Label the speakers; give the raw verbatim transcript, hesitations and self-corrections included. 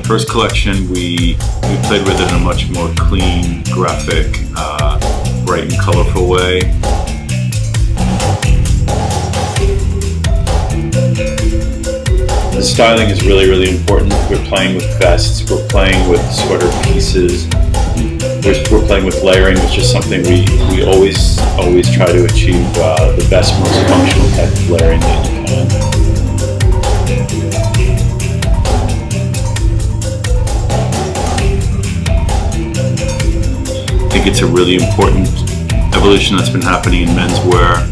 Speaker 1: the first collection, we, we played with it in a much more clean, graphic, uh, bright and colorful way. The styling is really, really important. We're playing with vests, we're playing with sweater pieces, we're, we're playing with layering, which is something we, we always, always try to achieve uh, the best, most functional type of layering that you can. I think it's a really important evolution that's been happening in menswear.